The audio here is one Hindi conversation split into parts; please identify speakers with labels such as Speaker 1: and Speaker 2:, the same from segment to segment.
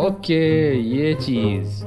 Speaker 1: ओके, ये चीज,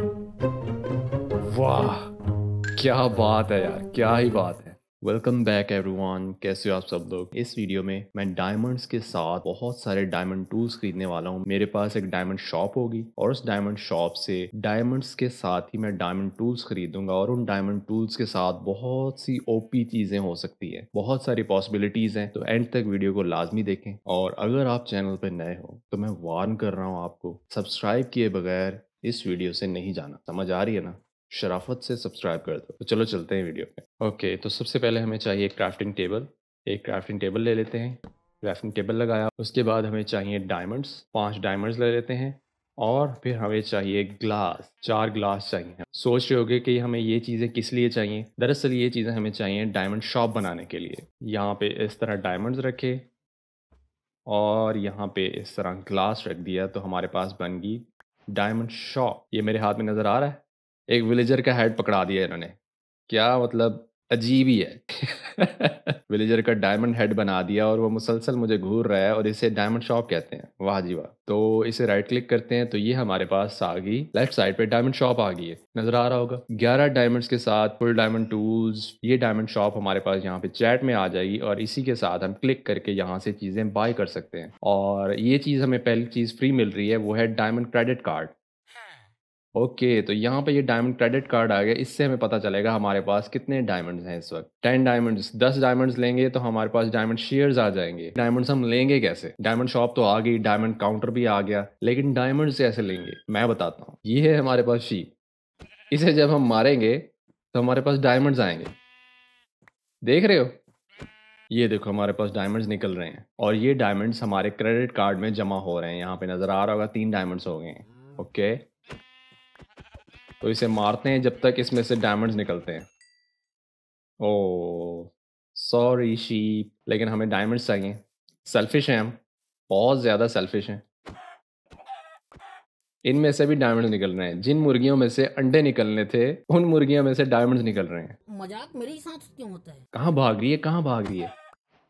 Speaker 1: वाह, क्या बात है यार, क्या ही बात है। वेलकम बैक एवरीवन, कैसे हो आप सब लोग। इस वीडियो में मैं डायमंड्स के साथ बहुत सारे डायमंड टूल्स खरीदने वाला हूँ। मेरे पास एक डायमंड शॉप होगी और उस डायमंड शॉप से डायमंड्स के साथ ही मैं डायमंड टूल्स खरीदूंगा और उन डायमंड टूल्स के साथ बहुत सी ओपी चीजें हो सकती है, बहुत सारी पॉसिबिलिटीज हैं। तो एंड तक वीडियो को लाजमी देखें और अगर आप चैनल पर नए हो तो मैं वार्न कर रहा हूँ, आपको सब्सक्राइब किए बगैर इस वीडियो से नहीं जाना। समझ आ रही है ना? शराफत से सब्सक्राइब कर दो। तो चलो चलते हैं वीडियो पे। ओके, तो सबसे पहले हमें चाहिए क्राफ्टिंग टेबल। एक क्राफ्टिंग टेबल ले लेते हैं। क्राफ्टिंग टेबल लगाया, उसके बाद हमें चाहिए डायमंड्स। 5 डायमंड्स ले लेते हैं और फिर हमें चाहिए ग्लास। 4 ग्लास चाहिए। सोच रहे होगे कि हमें ये चीज़ें किस लिए चाहिए। दरअसल ये चीज़ें हमें चाहिए डायमंड शॉप बनाने के लिए। यहाँ पे इस तरह डायमंड्स रखे और यहाँ पे इस तरह ग्लास रख दिया तो हमारे पास बन गई डायमंड शॉप। ये मेरे हाथ में नज़र आ रहा है। एक विलेजर का हेड पकड़ा दिया इन्होंने। क्या मतलब, अजीब ही है। विलेजर का डायमंड हेड बना दिया और वो मुसलसल मुझे घूर रहा है और इसे डायमंड शॉप कहते हैं। वाह जी वाह। तो इसे राइट क्लिक करते हैं तो ये हमारे पास आ गई, लेफ्ट साइड पे डायमंड शॉप आ गई है, नजर आ रहा होगा। 11 डायमंड्स के साथ फुल डायमंड टूल्स। ये डायमंड शॉप हमारे पास यहाँ पे चैट में आ जाएगी और इसी के साथ हम क्लिक करके यहाँ से चीज़ें बाय कर सकते हैं। और ये चीज़ हमें पहली चीज़ फ्री मिल रही है, वो है डायमंड क्रेडिट कार्ड। ओके, तो यहाँ पे ये डायमंड क्रेडिट कार्ड आ गया। इससे हमें पता चलेगा हमारे पास कितने डायमंड्स हैं इस वक्त। 10 डायमंड्स, 10 डायमंड्स लेंगे तो हमारे पास डायमंड शेयर्स आ जाएंगे। डायमंड्स हम लेंगे कैसे? डायमंड शॉप तो आ गई, डायमंड काउंटर भी आ गया, लेकिन डायमंड्स कैसे लेंगे मैं बताता हूँ। ये है हमारे पास शीप। इसे जब हम मारेंगे तो हमारे पास डायमंड्स आएंगे। देख रहे हो? ये देखो हमारे पास डायमंड्स निकल रहे हैं और ये डायमंड्स हमारे क्रेडिट कार्ड में जमा हो रहे हैं। यहाँ पे नजर आ रहा होगा 3 डायमंड्स हो गए हैं। ओके, तो इसे मारते हैं जब तक इसमें से डायमंड्स निकलते हैं। ओ सॉरी शीप, लेकिन हमें डायमंड्स चाहिए। सेल्फिश हैं हम, बहुत ज़्यादा सेल्फिश हैं। इनमें से भी डायमंड्स निकल रहे हैं। जिन मुर्गियों में से अंडे निकलने थे उन मुर्गियों में से डायमंड्स निकल रहे हैं।
Speaker 2: मजाक मेरे ही साथ क्यों होता है?
Speaker 1: कहाँ भाग रही है, कहाँ भाग रही है?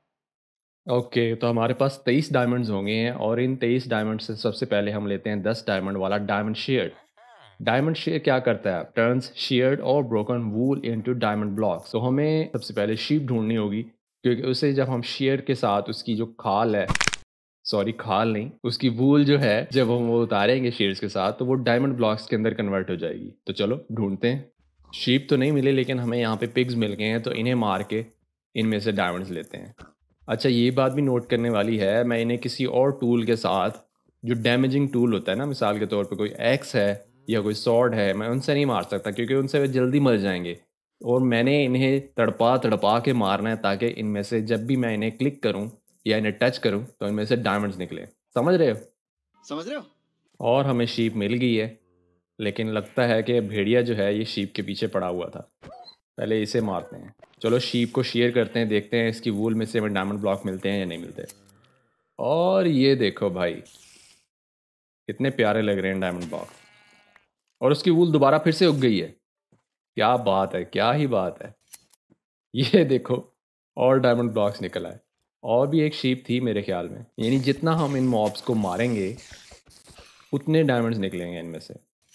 Speaker 1: ओके, तो हमारे पास 23 डायमंड्स होंगे हैं और इन 23 डायमंड से सबसे पहले हम लेते हैं 10 डायमंड वाला डायमंड शेयर। डायमंड शेयर क्या करता है? टर्न्स sheared और broken wool into diamond blocks. तो हमें सबसे पहले शीप ढूंढनी होगी, क्योंकि उसे जब हम शेयर के साथ उसकी जो खाल है, सॉरी खाल नहीं, उसकी वूल जो है, जब हम वो उतारेंगे शेयर्स के साथ तो वो डायमंड ब्लॉक्स के अंदर कन्वर्ट हो जाएगी। तो चलो ढूंढते हैं। शीप तो नहीं मिले, लेकिन हमें यहाँ पे पिग्स मिल गए हैं तो इन्हें मार के इनमें से डायमंड्स लेते हैं। अच्छा, ये बात भी नोट करने वाली है, मैं इन्हें किसी और टूल के साथ, जो डैमेजिंग टूल होता है ना, मिसाल के तौर पे कोई एक्स है या कोई सॉर्ड है, मैं उनसे नहीं मार सकता क्योंकि उनसे वे जल्दी मर जाएंगे। और मैंने इन्हें तड़पा तड़पा के मारना है ताकि इनमें से जब भी मैं इन्हें क्लिक करूं या इन्हें टच करूं तो इनमें से डायमंड्स निकले। समझ रहे हो?
Speaker 2: समझ रहे हो?
Speaker 1: और हमें शीप मिल गई है, लेकिन लगता है कि भेड़िया जो है ये शीप के पीछे पड़ा हुआ था। पहले इसे मारते हैं। चलो शीप को शेयर करते हैं, देखते हैं इसकी वूल में से हमें डायमंड ब्लॉक मिलते हैं या नहीं मिलते। और ये देखो भाई, कितने प्यारे लग रहे हैं डायमंड ब्लॉक। और उसकी वूल दोबारा फिर से उग गई है। क्या बात है, क्या ही बात है। ये देखो, और डायमंड ब्लॉक्स निकल आए। और भी एक शीप थी मेरे ख्याल में, यानी जितना हम इन मॉब्स को मारेंगे उतने डायमंड्स निकलेंगे इनमें से।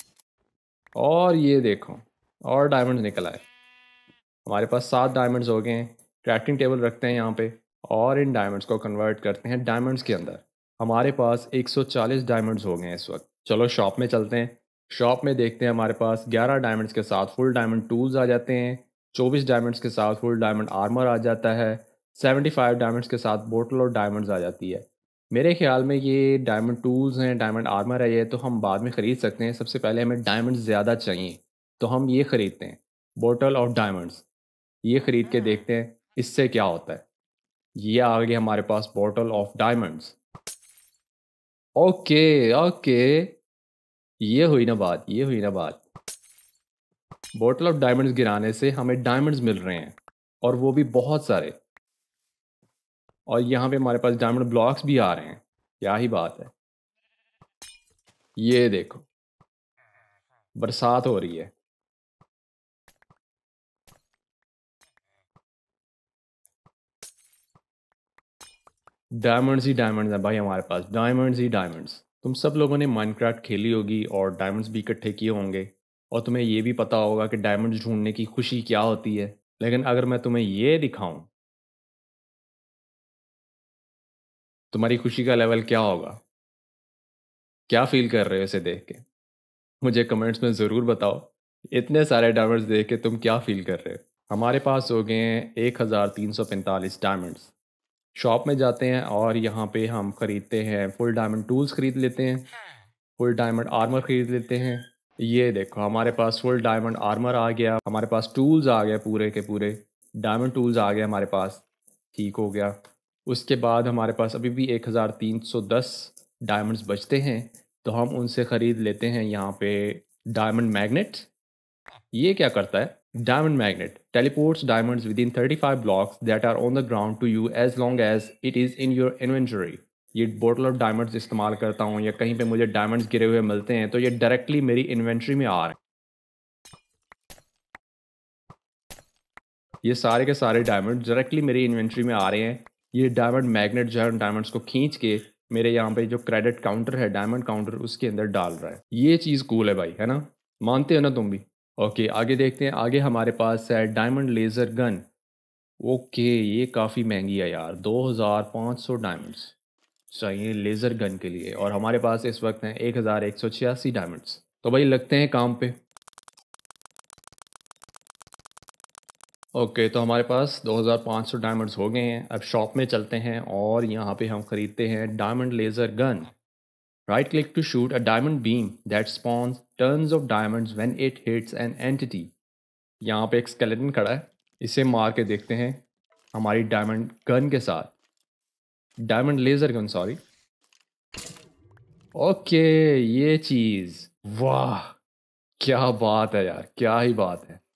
Speaker 1: और ये देखो, और डायमंड्स निकल आए। हमारे पास 7 डायमंड्स हो गए हैं। क्राफ्टिंग टेबल रखते हैं यहाँ पे और इन डायमंड्स को कन्वर्ट करते हैं डायमंड्स के अंदर। हमारे पास 140 डायमंड्स हो गए हैं इस वक्त। चलो शॉप में चलते हैं। शॉप में देखते हैं, हमारे पास 11 डायमंड्स के साथ फुल डायमंड टूल्स आ जाते हैं। 24 डायमंड्स के साथ फुल डायमंड आर्मर आ जाता है। 75 डायमंड्स के साथ बोटल और डायमंड्स आ जाती है। मेरे ख्याल में ये डायमंड टूल्स हैं, डायमंड आर्मर है, ये तो हम बाद में ख़रीद सकते हैं। सबसे पहले हमें डायमंड ज़्यादा चाहिए तो हम ये ख़रीदते हैं, बोटल ऑफ डायमंड्स। ये खरीद के देखते हैं इससे क्या होता है। ये आ गया हमारे पास bottle of diamonds. Okay okay, ये हुई ना बात, ये हुई ना बात। बॉटल ऑफ डायमंड्स गिराने से हमें डायमंड्स मिल रहे हैं और वो भी बहुत सारे। और यहाँ पे हमारे पास डायमंड ब्लॉक्स भी आ रहे हैं। क्या ही बात है। ये देखो, बरसात हो रही है। डायमंड्स ही डायमंड्स हैं भाई, हमारे पास डायमंड्स ही डायमंड्स। तुम सब लोगों ने माइनक्राफ्ट खेली होगी और डायमंड्स भी इकट्ठे किए होंगे और तुम्हें ये भी पता होगा कि डायमंड्स ढूंढने की खुशी क्या होती है। लेकिन अगर मैं तुम्हें ये दिखाऊं, तुम्हारी खुशी का लेवल क्या होगा? क्या फील कर रहे हो इसे देख के? मुझे कमेंट्स में ज़रूर बताओ। इतने सारे डायमंड्स देख के तुम क्या फील कर रहे हो? हमारे पास हो गए हैं 1345 डायमंड्स। शॉप में जाते हैं और यहाँ पे हम खरीदते हैं फुल डायमंड टूल्स खरीद लेते हैं, फुल डायमंड आर्मर खरीद लेते हैं। ये देखो हमारे पास फुल डायमंड आर्मर आ गया, हमारे पास टूल्स आ गए, पूरे के पूरे डायमंड टूल्स आ गए हमारे पास। ठीक हो गया। उसके बाद हमारे पास अभी भी 1310 डायमंड्स बचते हैं, तो हम उनसे ख़रीद लेते हैं यहाँ पे डायमंड मैग्नेट। ये क्या करता है? Diamond magnet teleports diamonds within 35 blocks that are on the ground to you as long as it is in your inventory. ये बोटल ऑफ डायमंड्स इस्तेमाल करता हूँ या कहीं पे मुझे डायमंड्स गिरे हुए मिलते हैं तो ये डायरेक्टली मेरी इन्वेंट्री में आ रहे हैं। ये सारे के सारे डायमंड डायरेक्टली मेरी इन्वेंट्री में आ रहे हैं। ये डायमंड मैग्नेट जो है डायमंड्स को खींच के मेरे यहाँ पे जो क्रेडिट काउंटर है, डायमंड काउंटर, उसके अंदर डाल रहा है। ये चीज़ कूल है भाई, है ना? मानते हो ना तुम भी? ओके, आगे देखते हैं। आगे हमारे पास है डायमंड लेज़र गन। ओके, ये काफ़ी महंगी है यार, 2500 डायमंड्स चाहिए लेज़र गन के लिए, और हमारे पास इस वक्त हैं 1186 डायमंड्स। तो भाई लगते हैं काम पे। ओके, तो हमारे पास 2500 डायमंड्स हो गए हैं। अब शॉप में चलते हैं और यहाँ पे हम ख़रीदते हैं diamond laser gun. Right click to shoot a diamond beam that spawns turns of diamonds when it hits an entity. यहाँ पे एक स्केलेटन खड़ा है, इसे मार के देखते हैं हमारी डायमंड गन के साथ, diamond laser gun, sorry. Okay, ये चीज़, वाह क्या बात है यार, क्या ही बात है।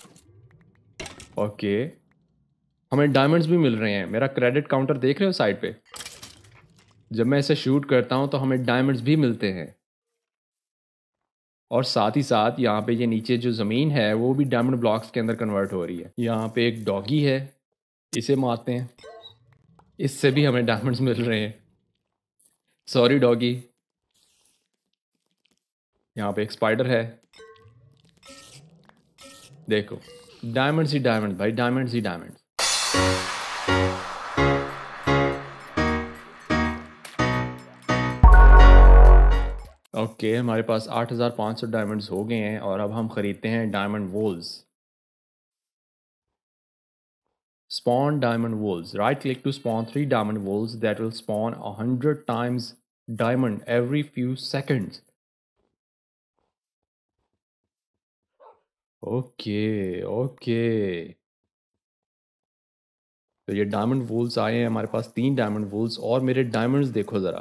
Speaker 1: ओके, हमें डायमंड्स भी मिल रहे हैं। मेरा क्रेडिट काउंटर देख रहे हो साइड पे? जब मैं इसे शूट करता हूँ तो हमें डायमंड्स भी मिलते हैं, और साथ ही साथ यहाँ पे ये नीचे जो ज़मीन है वो भी डायमंड ब्लॉक्स के अंदर कन्वर्ट हो रही है। यहाँ पे एक डॉगी है, इसे मारते हैं, इससे भी हमें डायमंड्स मिल रहे हैं। Sorry doggy. यहाँ पे एक स्पाइडर है, देखो डायमंड्स ही डायमंड भाई, डायमंड्स ही डायमंड। ओके, हमारे पास 8500 डायमंड्स हो गए हैं और अब हम खरीदते हैं diamond wolves. Spawn diamond wolves. Right click to spawn 3 diamond wolves that will spawn 100 times diamond every few seconds. Okay okay, तो ये डायमंड वूल्स आए हैं हमारे पास, 3 डायमंड वूल्स, और मेरे डायमंड्स देखो ज़रा,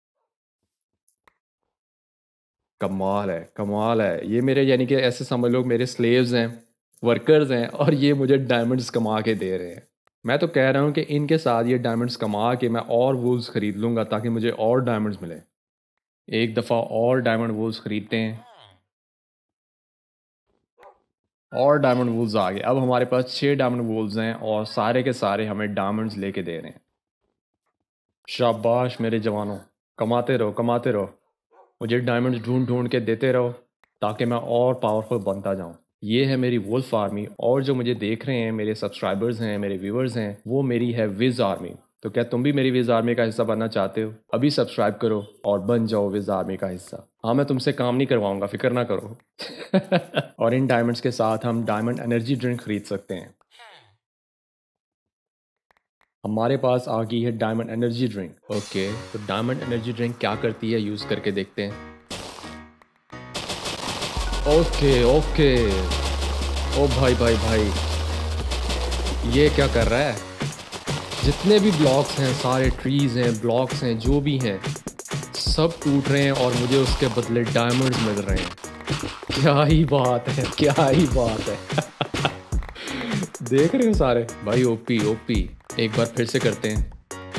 Speaker 1: कमाल है, कमाल है। ये मेरे यानी कि ऐसे समझ लो मेरे स्लेव्स हैं, वर्कर्स हैं, और ये मुझे डायमंड्स कमा के दे रहे हैं। मैं तो कह रहा हूँ कि इनके साथ ये डायमंड्स कमा के मैं और वूल्स ख़रीद लूँगा ताकि मुझे और डायमंड्स मिले। एक दफ़ा और डायमंड वूल्स ख़रीदते हैं, और डायमंड वूल्स आ गए। अब हमारे पास 6 डायमंड वूल्स हैं और सारे के सारे हमें डायमंड्स लेके दे रहे हैं। शाबाश मेरे जवानों, कमाते रहो, कमाते रहो, मुझे डायमंड्स ढूंढ ढूंढ के देते रहो ताकि मैं और पावरफुल बनता जाऊं। ये है मेरी वुल्फ आर्मी, और जो मुझे देख रहे हैं मेरे सब्सक्राइबर्स हैं, मेरे व्यूवर्स हैं, वो मेरी है विज आर्मी। तो क्या तुम भी मेरी विज आर्मी का हिस्सा बनना चाहते हो? अभी सब्सक्राइब करो और बन जाओ विज आर्मी का हिस्सा। हाँ, मैं तुमसे काम नहीं करवाऊंगा, फिक्र ना करो। और इन डायमंड्स के साथ हम डायमंड एनर्जी ड्रिंक खरीद सकते हैं। हमारे पास आ गई है डायमंड एनर्जी ड्रिंक। ओके, तो डायमंड एनर्जी ड्रिंक क्या करती है, यूज़ करके देखते हैं। ओके ओके, ओ भाई भाई भाई, ये क्या कर रहा है? जितने भी ब्लॉक्स हैं, सारे ट्रीज़ हैं, ब्लॉक्स हैं, जो भी हैं, सब टूट रहे हैं और मुझे उसके बदले डायमंड्स मिल रहे हैं। क्या ही बात है, क्या ही बात है। देख रहे हो सारे भाई, ओपी ओपी। एक बार फिर से करते हैं।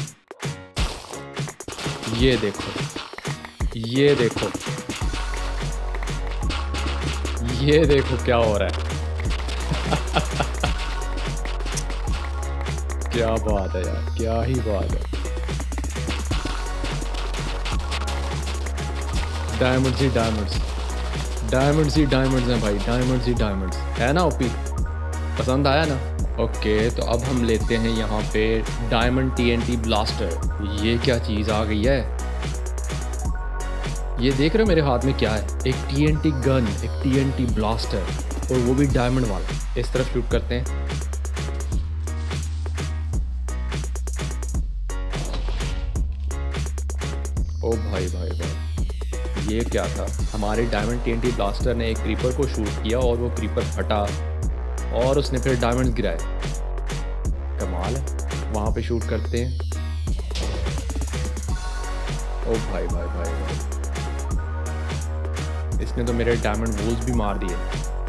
Speaker 1: ये देखो, ये देखो, ये देखो क्या हो रहा है। क्या बात है यार, क्या ही बात है। डायमंड्स ही डायमंड्स, डायमंड्स ही डायमंड्स हैं भाई, डायमंड्स ही डायमंड्स है ना। ओपी पसंद आया ना। ओके तो अब हम लेते हैं यहाँ पे डायमंड टीएनटी ब्लास्टर। ये क्या चीज़ आ गई है, ये देख रहे हो मेरे हाथ में क्या है, एक टीएनटी गन, एक टीएनटी ब्लास्टर, और वो भी डायमंड वाला। इस तरफ शूट करते हैं। ओ भाई भाई भाई, ये क्या था, हमारे डायमंड टीएनटी ब्लास्टर ने एक क्रीपर को शूट किया और वो क्रीपर फटा और उसने फिर डायमंड्स गिराए। कमाल है। वहाँ पे शूट करते हैं। ओ भाई भाई भाई भाई, इसने तो मेरे डायमंड वॉल्स भी मार दिए।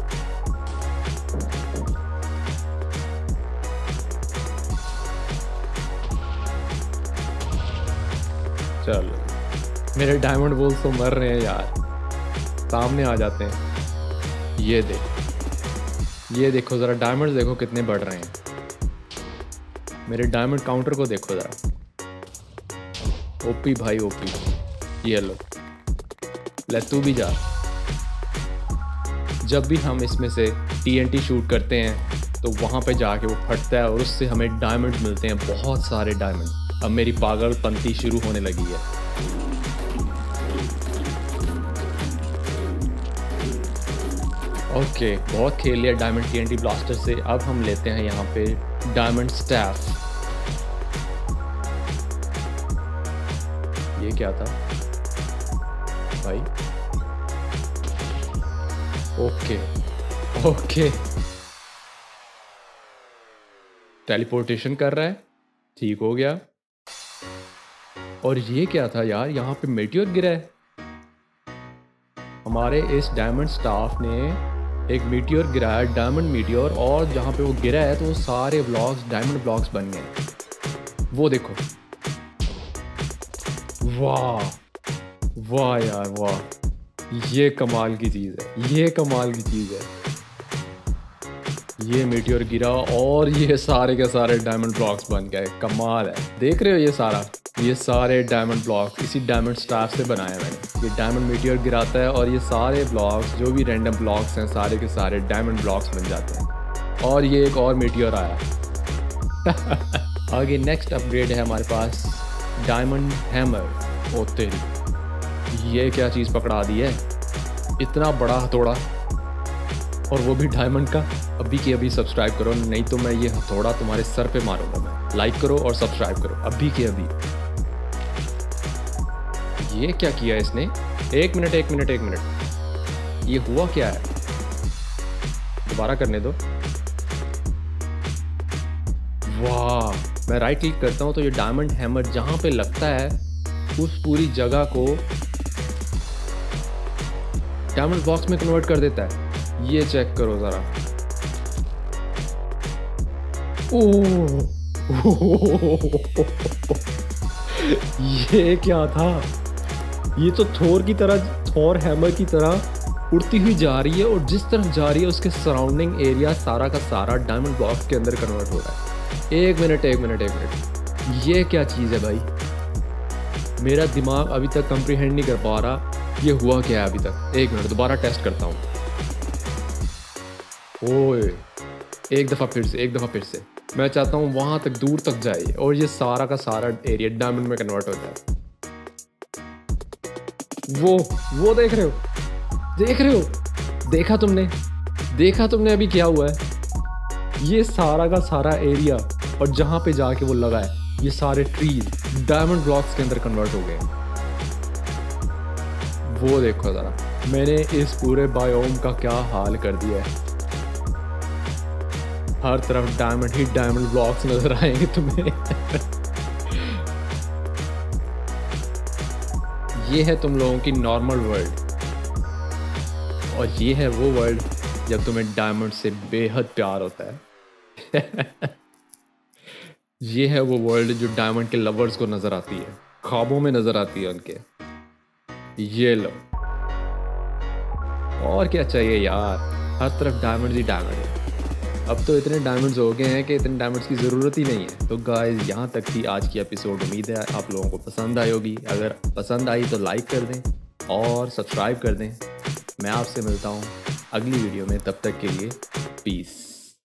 Speaker 1: चलो मेरे डायमंड वॉल्स तो मर रहे हैं यार, सामने आ जाते हैं। ये देखो ज़रा, डायमंड्स देखो कितने बढ़ रहे हैं। मेरे डायमंड काउंटर को देखो ज़रा। ओपी भाई ओपी। ये लो, ले तू भी जा। जब भी हम इसमें से टीएनटी शूट करते हैं तो वहाँ पे जाके वो फटता है और उससे हमें डायमंड मिलते हैं, बहुत सारे डायमंड। अब मेरी पागलपंती शुरू होने लगी है। ओके बहुत खेल लिया डायमंड टीएनटी ब्लास्टर से। अब हम लेते हैं यहाँ पे डायमंड स्टैफ। ये क्या था भाई। ओके टेलीपोर्टेशन कर रहा है, ठीक हो गया। और ये क्या था यार, यहाँ पे मेटियोर गिरा है। हमारे इस डायमंड स्टाफ ने एक मीटियोर गिराया, डायमंड मीटियोर, और जहाँ पे वो गिरा है तो वो सारे ब्लॉक्स डायमंड ब्लॉक्स बन गए। वो देखो, वाह वाह यार वाह, ये कमाल की चीज़ है, ये कमाल की चीज़ है। ये मीटियोर गिरा और ये सारे के सारे डायमंड ब्लॉक्स बन गए। कमाल है। देख रहे हो ये सारे डायमंड ब्लॉक इसी डायमंड स्टाफ से बनाए मैंने। ये डायमंड मीटियोर गिराता है और ये सारे ब्लॉक्स जो भी रैंडम ब्लॉक्स हैं सारे के सारे डायमंड ब्लॉक्स बन जाते हैं। और ये एक और मीटियोर आया। आगे नेक्स्ट अपग्रेड है हमारे पास डायमंड हैमर। ओ तेरी, ये क्या चीज़ पकड़ा दी है, इतना बड़ा हथौड़ा, और वो भी डायमंड का। अभी के अभी सब्सक्राइब करो, नहीं तो मैं ये हथौड़ा तुम्हारे सर पे मारूंगा मैं। लाइक करो और सब्सक्राइब करो अभी के अभी। ये क्या किया इसने, एक मिनट, ये हुआ क्या है, दोबारा करने दो। वाह, मैं राइट क्लिक करता हूं तो ये डायमंड हैमर जहां पे लगता है उस पूरी जगह को डायमंड बॉक्स में कन्वर्ट कर देता है। ये चेक करो जरा। ये क्या था, ये तो थोर हैमर की तरह उड़ती हुई जा रही है, और जिस तरफ जा रही है उसके सराउंडिंग एरिया सारा का सारा डायमंड ब्लॉक्स के अंदर कन्वर्ट हो रहा है। एक मिनट, ये क्या चीज़ है भाई, मेरा दिमाग अभी तक कंप्रीहेंड नहीं कर पा रहा ये हुआ क्या है अभी तक। एक मिनट, दोबारा टेस्ट करता हूँ। ओए, एक दफ़ा फिर से मैं चाहता हूँ वहाँ तक दूर तक जाए और ये सारा का सारा एरिया डायमंड में कन्वर्ट हो जाए। वो देख रहे हो, देखा तुमने अभी क्या हुआ है। ये सारा का सारा एरिया और जहाँ पे जाके वो लगा है ये सारे ट्रीज डायमंड ब्लॉक्स के अंदर कन्वर्ट हो गए। वो देखो ज़रा, मैंने इस पूरे बायोम का क्या हाल कर दिया है। हर तरफ डायमंड ही डायमंड ब्लॉक्स नजर आएंगे तुम्हें। ये है तुम लोगों की नॉर्मल वर्ल्ड, और ये है वो वर्ल्ड जब तुम्हें डायमंड से बेहद प्यार होता है। ये है वो वर्ल्ड जो डायमंड के लवर्स को नजर आती है, ख्वाबों में नजर आती है उनके। ये लो, और क्या चाहिए यार, हर तरफ डायमंड ही डायमंड है। अब तो इतने डायमंड्स हो गए हैं कि इतने डायमंड्स की ज़रूरत ही नहीं है। तो गाइस, यहाँ तक थी आज की एपिसोड। उम्मीद है आप लोगों को पसंद आई होगी। अगर पसंद आई तो लाइक कर दें, और सब्सक्राइब कर दें। मैं आपसे मिलता हूँ अगली वीडियो में, तब तक के लिए पीस।